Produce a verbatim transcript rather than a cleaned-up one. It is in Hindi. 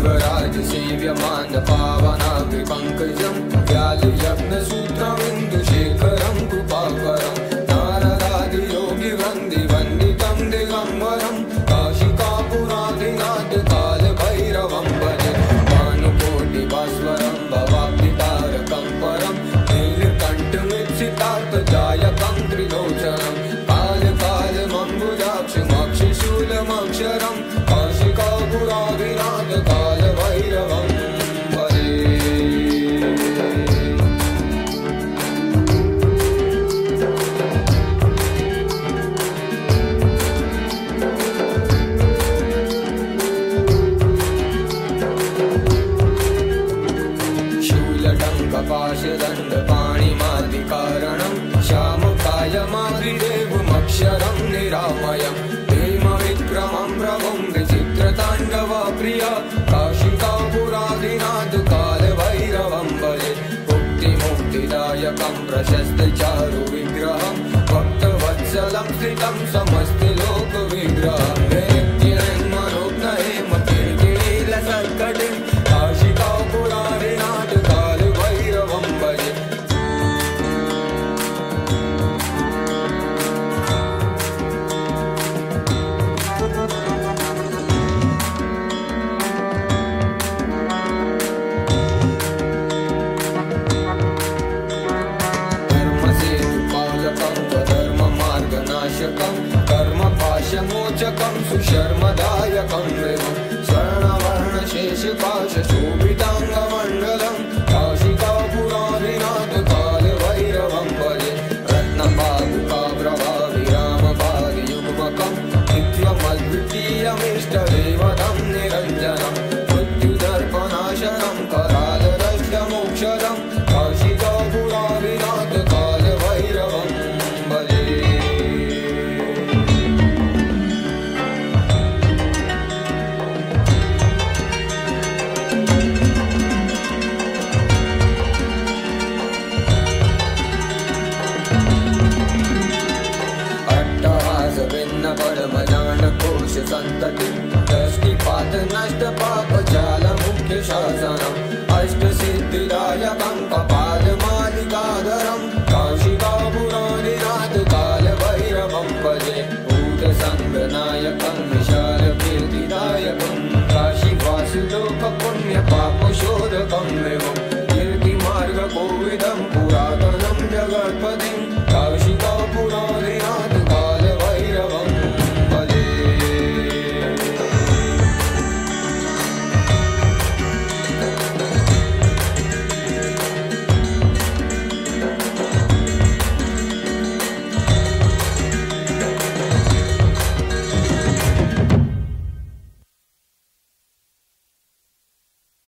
शिवराज सेव्यमान पावनाग्रिपङ्कजं व्यालयज्ञसूत्रमिन्दुशेखरं कृपाकरं नारदादियोगिवन्दिवन्दितं दिगम्बरं काशिकापुरादिनाथ कालभैरवं भजे भानुकोटिभास्वरं भवाब्धितारकं परं नीलकण्ठमित्सितार्थजायकं त्रिलोचनं कालकालमम्बुजाक्षमक्षशूलमक्षरं काशिकापुरादिनाथ कालभैरवं भजे। शूलटङ्कपाशदण्डपाणिमादिकारणं श्यामकायमादिदेवमक्षरं निरामयं भीमविक्रमं प्रभुं विचित्रताण्डवप्रिया काशिकापुरादिनाथ कालभैरवं भजे मुक्तिमुक्तिदायकं प्रशस्तचारुविग्रहं भक्तवत्सलं स्थितं समस्तलोकविग्रहं मनोज्ञहेमकीर्तिनीलसत्कटिं काशिकापुरादिनाथ कालभैरवं भजे। कर्मपाशमोचकं सुशर्मदायकं विभुं स्वर्णवर्णशेषपाशशोभिताङ्गमण्डलं काशिकापुरादिनाथ कालभैरवं भजे रत्नपादुकाप्रभाविरामपादयुग्मकं नित्यमद्वितीयमिष्टदेवतं निरञ्जनं मृत्युदर्पनाशनं करालरष्टमोक्षदं काशिकापुरादिनाथ कालभैरवं भजे। परमजानकोश सन्तति दष्टिपातनष्टपापजालमुख्यशासनम् अष्टसिद्धिदायकं कपालमालिकाधरं काशिकापुरादिनाथ कालभैरवं भजे भूतसङ्गनायकं विशालकीर्तिदायकं काशीवासुलोकपुण्यपापशोधकं विभुं कीर्तिमार्गकोविदं पुरातनं जगत्पतिं